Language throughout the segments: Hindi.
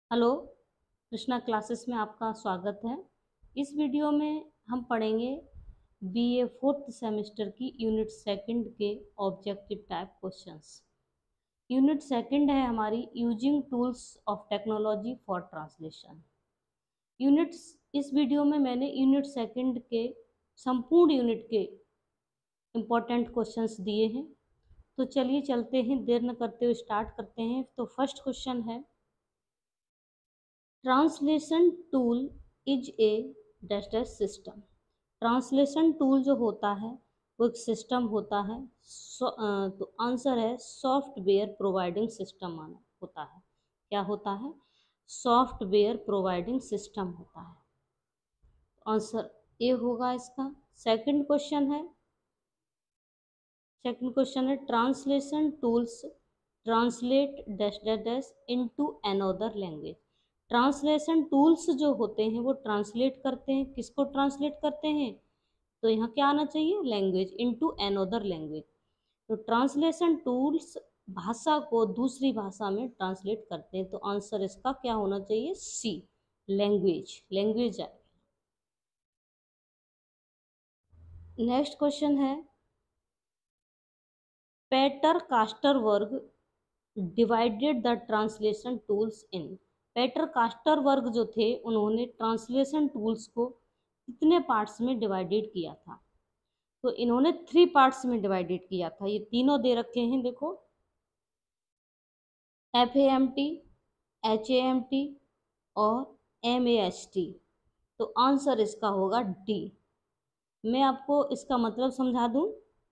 हेलो, कृष्णा क्लासेस में आपका स्वागत है। इस वीडियो में हम पढ़ेंगे बीए फोर्थ सेमेस्टर की यूनिट सेकंड के objective type questions. Unit second है हमारी using tools of technology for translation. Units इस वीडियो में मैंने यूनिट सेकंड के संपूर्ण यूनिट के इम्पोर्टेंट क्वेश्चंस दिए हैं। तो चलिए चलते हैं, देर न करते हुए स्टार्ट करते हैं। तो फर्स्ट क्वेश्चन है, translation tool is a dash dash system. Translation tool जो होता है वो एक सिस्टम होता है। तो आंसर है सॉफ्टवेयर प्रोवाइडिंग सिस्टम माना होता है। क्या होता है? सॉफ्टवेयर प्रोवाइडिंग सिस्टम होता है। आंसर ए होगा इसका। सेकंड क्वेश्चन है translation tools translate dash dash dash into another language. Translation tools जो होते हैं वो ट्रांसलेट करते हैं, किसको ट्रांसलेट करते हैं? तो यहाँ क्या आना चाहिए? Language, into another language. तो ट्रांसलेशन टूल्स भाषा को दूसरी भाषा में ट्रांसलेट करते हैं। तो आंसर इसका क्या होना चाहिए? C, language. लैंग्वेज आएगा। नेक्स्ट क्वेश्चन है, पेटर कास्टर वर्ग divided the translation tools in. Peter Caster वर्ग जो थे उन्होंने ट्रांसलेशन टूल्स को कितने पार्ट्स में डिवाइडेड किया था? तो इन्होंने 3 पार्ट्स में डिवाइडेड किया था। ये तीनों दे रखे हैं, देखो, FAMT, HAMT और MAST। तो आंसर इसका होगा डी। मैं आपको इसका मतलब समझा दूं।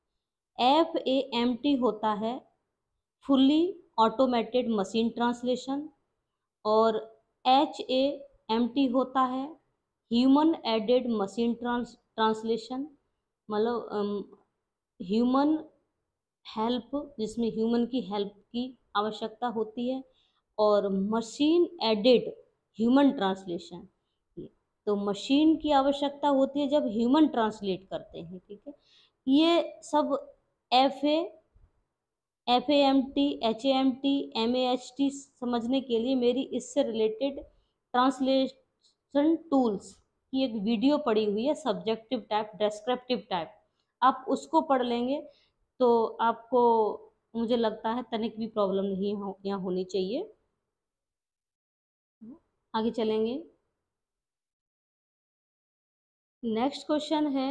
FAMT होता है फुल्ली ऑटोमेटेड मशीन ट्रांसलेशन और HAMT होता है ह्यूमन एडेड मशीन ट्रांसलेशन। मतलब ह्यूमन हेल्प, जिसमें ह्यूमन की हेल्प की आवश्यकता होती है, और मशीन एडेड ह्यूमन ट्रांसलेशन। तो मशीन की आवश्यकता होती है जब ह्यूमन ट्रांसलेट करते हैं, ठीक है। ये सब FAMT, HAMT, MAST समझने के लिए मेरी इससे रिलेटेड ट्रांसलेशन टूल्स की एक वीडियो पड़ी हुई है, सब्जेक्टिव टाइप, डेस्क्रिप्टिव टाइप। आप उसको पढ़ लेंगे तो आपको, मुझे लगता है, तनिक भी प्रॉब्लम नहीं यहाँ होनी चाहिए। आगे चलेंगे। नेक्स्ट क्वेश्चन है,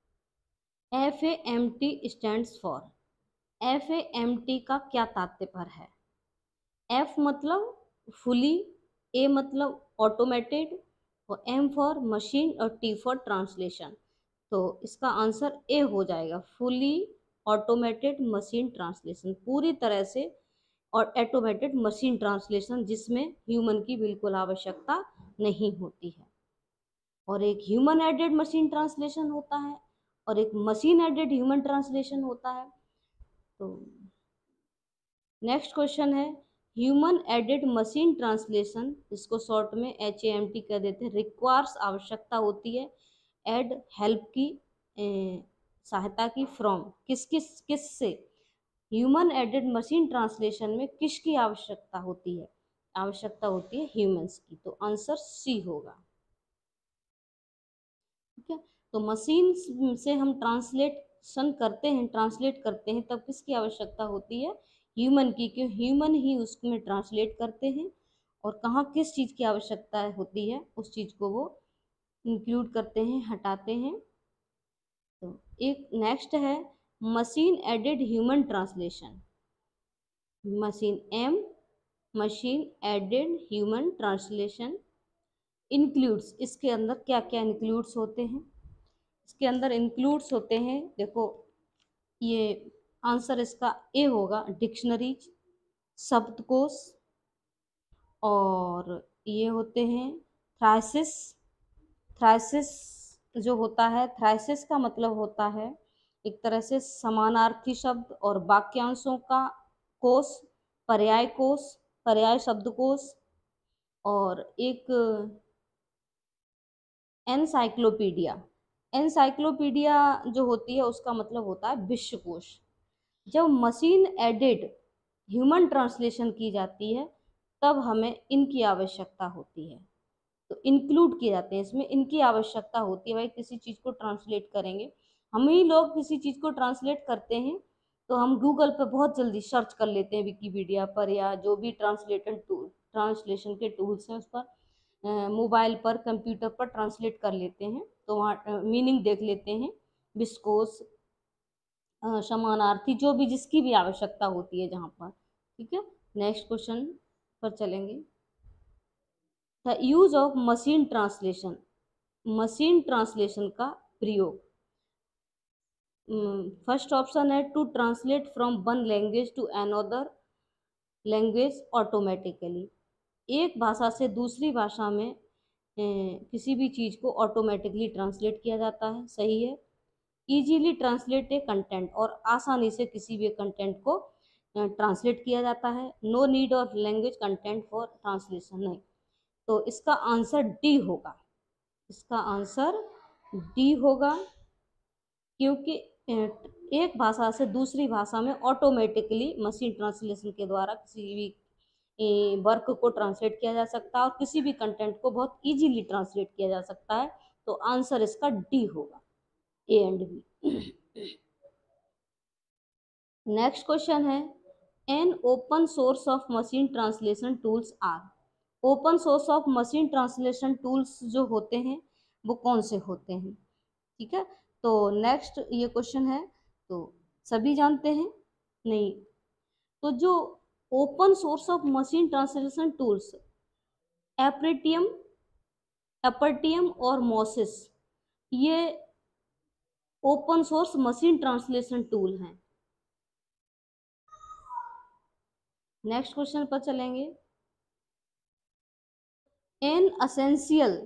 FAMT स्टैंड्स फॉर। FAMT का क्या तात्पर्य है? F मतलब फुली, A मतलब ऑटोमेटेड, और M फॉर मशीन और T फॉर ट्रांसलेशन। तो इसका आंसर ए हो जाएगा, फुली ऑटोमेटेड मशीन ट्रांसलेशन। पूरी तरह से और ऑटोमेटेड मशीन ट्रांसलेशन जिसमें ह्यूमन की बिल्कुल आवश्यकता नहीं होती है। और एक ह्यूमन एडेड मशीन ट्रांसलेशन होता है और एक मशीन एडेड ह्यूमन ट्रांसलेशन होता है। तो नेक्स्ट क्वेश्चन है, ह्यूमन एडेड मशीन ट्रांसलेशन, इसको शॉर्ट में HAMT कह देते हैं, रिक्वायर्स आवश्यकता होती है एड हेल्प की, सहायता की, फ्रॉम किस से? ह्यूमन एडेड मशीन ट्रांसलेशन में किसकी आवश्यकता होती है? आवश्यकता होती है ह्यूमंस की। तो आंसर सी होगा, ठीक है। तो मशीन से हम ट्रांसलेट करते हैं तब किसकी आवश्यकता होती है? ह्यूमन की, क्योंकि ह्यूमन ही उसमें ट्रांसलेट करते हैं। और कहाँ किस चीज़ की आवश्यकता होती है उस चीज़ को वो इंक्लूड करते हैं, हटाते हैं। तो एक नेक्स्ट है, machine aided human translation. Machine aided human translation includes, इसके अंदर क्या क्या इंक्लूड्स होते हैं? इसके अंदर इंक्लूड्स होते हैं, देखो, ये आंसर इसका ए होगा, डिक्शनरीज, शब्दकोश, और ये होते हैं थ्राइसिस। थ्राइसिस जो होता है, थ्राइसिस का मतलब होता है एक तरह से समानार्थी शब्द और वाक्यांशों का कोश, पर्याय कोश, पर्याय शब्दकोश। और एक एनसाइक्लोपीडिया। एनसाइक्लोपीडिया जो होती है उसका मतलब होता है विश्वकोश। जब मशीन एडेड ह्यूमन ट्रांसलेशन की जाती है तब हमें इनकी आवश्यकता होती है। तो इंक्लूड किए जाते हैं इसमें, इनकी आवश्यकता होती है। भाई किसी चीज़ को ट्रांसलेट करेंगे, हम ही लोग किसी चीज़ को ट्रांसलेट करते हैं तो हम गूगल पर बहुत जल्दी सर्च कर लेते हैं, विकिपीडिया पर या जो भी ट्रांसलेशन के टूल्स हैं उस पर, मोबाइल पर, कंप्यूटर पर ट्रांसलेट कर लेते हैं, तो वहाँ मीनिंग देख लेते हैं, विस्कोस, समानार्थी, जो भी जिसकी भी आवश्यकता होती है जहाँ पर। ठीक है, नेक्स्ट क्वेश्चन पर चलेंगे। The use of machine translation, machine translation का प्रयोग। फर्स्ट ऑप्शन है to translate from one language to another language automatically, एक भाषा से दूसरी भाषा में किसी भी चीज़ को ऑटोमेटिकली ट्रांसलेट किया जाता है, सही है। इजीली ट्रांसलेट ए कंटेंट, और आसानी से किसी भी कंटेंट को ट्रांसलेट किया जाता है। No need of language content for translation, नहीं, तो इसका आंसर डी होगा, इसका आंसर डी होगा, क्योंकि एक भाषा से दूसरी भाषा में ऑटोमेटिकली मशीन ट्रांसलेशन के द्वारा किसी भी वर्क को ट्रांसलेट किया जा सकता है और किसी भी कंटेंट को बहुत इजीली ट्रांसलेट किया जा सकता है। तो आंसर इसका डी होगा, A and B. Next question है, an open source of machine translation tools are. ओपन source of machine translation tools जो होते हैं वो कौन से होते हैं? ठीक है, तो नेक्स्ट ये क्वेश्चन है, तो सभी जानते हैं? नहीं, तो जो open source of machine translation tools, Apertium, Apertium और मोसिस, ये open source machine translation tool हैं। नेक्स्ट क्वेश्चन पर चलेंगे। An essential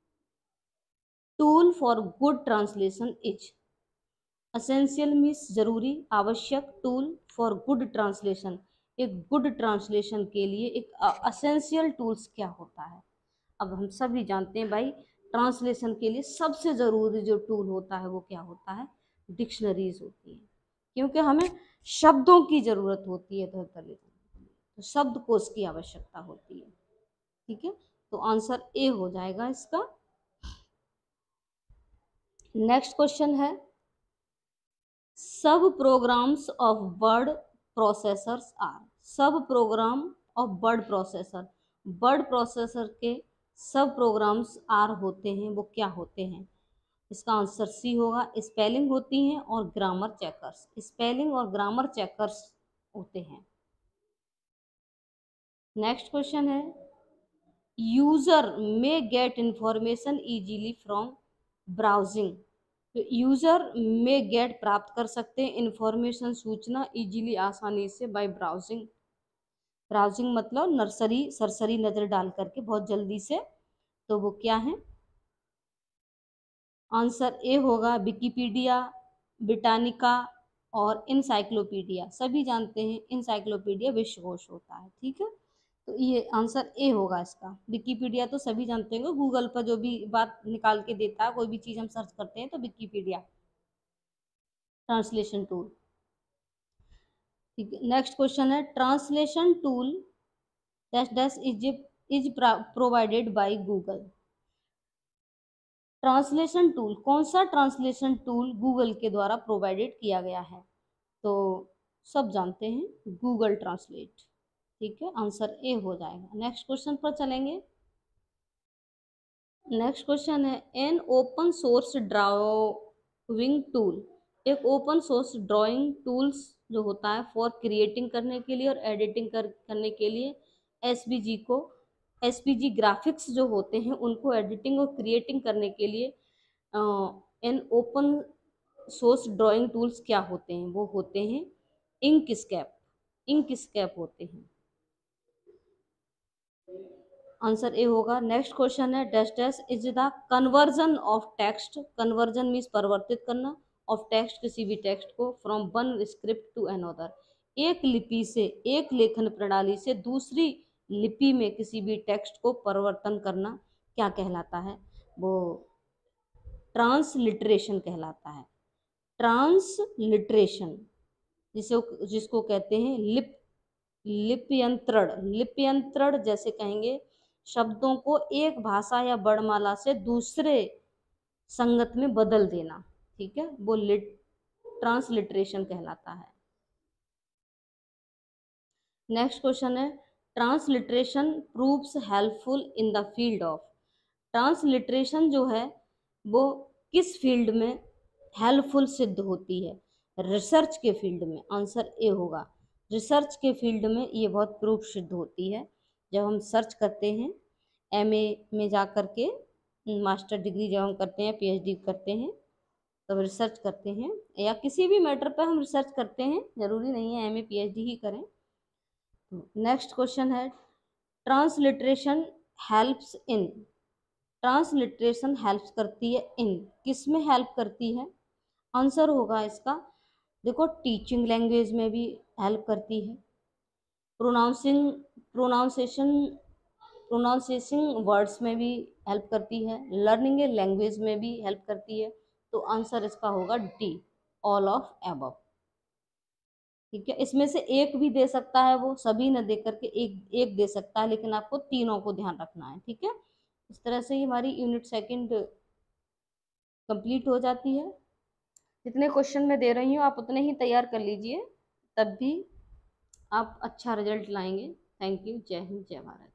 tool for good translation is. Essential means जरूरी, आवश्यक, टूल फॉर गुड ट्रांसलेशन, एक गुड ट्रांसलेशन के लिए एक असेंशियल टूल्स क्या होता है? अब हम सभी जानते हैं भाई, ट्रांसलेशन के लिए सबसे ज़रूरी जो टूल होता है वो क्या होता है? डिक्शनरीज होती है, क्योंकि हमें शब्दों की ज़रूरत होती है तो शब्दकोश की आवश्यकता होती है। ठीक है, तो आंसर ए हो जाएगा इसका। नेक्स्ट क्वेश्चन है, sub programs of word processors are. Sub program of word processor, word processor के सब प्रोग्राम्स आर होते हैं, वो क्या होते हैं? इसका आंसर सी होगा, स्पेलिंग होती हैं और ग्रामर चेकर्स, स्पेलिंग और ग्रामर चेकर्स होते हैं। नेक्स्ट क्वेश्चन है, user may get information easily from browsing. तो यूजर में गेट प्राप्त कर सकते हैं इंफॉर्मेशन, सूचना, इजीली, आसानी से, बाय ब्राउजिंग। ब्राउजिंग मतलब नर्सरी, सरसरी नज़र डाल करके बहुत जल्दी से, तो वो क्या है? आंसर ए होगा, विकिपीडिया, ब्रिटानिका और इंसाइक्लोपीडिया। सभी जानते हैं इंसाइक्लोपीडिया विश्वकोश होता है। ठीक है, तो ये आंसर ए होगा इसका। विकिपीडिया तो सभी जानते होंगे, गूगल पर जो भी बात निकाल के देता है, कोई भी चीज़ हम सर्च करते हैं तो विकिपीडिया ट्रांसलेशन टूल। ठीक है, नेक्स्ट क्वेश्चन है, translation tool dash dash is provided by Google. Translation tool, कौन सा ट्रांसलेशन टूल गूगल के द्वारा प्रोवाइडेड किया गया है? तो सब जानते हैं, गूगल ट्रांसलेट। ठीक है, आंसर ए हो जाएगा। नेक्स्ट क्वेश्चन पर चलेंगे। नेक्स्ट क्वेश्चन है, an open source drawing tool. एक ओपन सोर्स ड्राइंग टूल्स जो होता है फॉर क्रिएटिंग करने के लिए और एडिटिंग करने के लिए, एसवीजी को, एसवीजी ग्राफिक्स जो होते हैं उनको एडिटिंग और क्रिएटिंग करने के लिए an open source drawing tools क्या होते हैं? वो होते हैं इंकस्केप, इंकस्केप होते हैं। आंसर ए होगा। नेक्स्ट क्वेश्चन है, dash dash is the conversion of text. Conversion means परिवर्तित करना, ऑफ टेक्स्ट किसी भी टेक्स्ट को, from one script to another, एक लिपि से, एक लेखन प्रणाली से दूसरी लिपि में किसी भी टेक्स्ट को परिवर्तन करना क्या कहलाता है? वो ट्रांसलिटरेशन कहलाता है। ट्रांसलिटरेशन जिसको कहते हैं लिप लिप्यंतरण, लिप्यंतरण जैसे कहेंगे शब्दों को एक भाषा या वर्णमाला से दूसरे संगत में बदल देना, ठीक है, वो ट्रांसलिटरेशन कहलाता है। नेक्स्ट क्वेश्चन है, transliteration proves helpful in the field of. Transliteration जो है वो किस फील्ड में हेल्पफुल सिद्ध होती है? रिसर्च के फील्ड में, आंसर ए होगा। रिसर्च के फील्ड में ये बहुत प्रूफ सिद्ध होती है। जब हम सर्च करते हैं एमए में जा कर के, मास्टर डिग्री जब हम करते हैं, पीएचडी करते हैं, तब रिसर्च करते हैं, या किसी भी मैटर पर हम रिसर्च करते हैं, ज़रूरी नहीं है एमए पीएचडी ही करें। नेक्स्ट क्वेश्चन है, transliteration helps in. Transliteration help करती है इन, किस में हेल्प करती है? आंसर होगा इसका, देखो, टीचिंग लैंग्वेज में भी हेल्प करती है, प्रोनाउंसिएशन वर्ड्स में भी हेल्प करती है, लर्निंग ए लैंग्वेज में भी हेल्प करती है। तो आंसर इसका होगा डी, ऑल ऑफ एबव, ठीक है। इसमें से एक भी दे सकता है, वो सभी न दे करके एक एक दे सकता है, लेकिन आपको तीनों को ध्यान रखना है, ठीक है। इस तरह से ही हमारी यूनिट सेकंड कंप्लीट हो जाती है। जितने क्वेश्चन मैं दे रही हूँ आप उतने ही तैयार कर लीजिए, तब भी आप अच्छा रिजल्ट लाएंगे। Thank you. जय हिंद, जय भारत।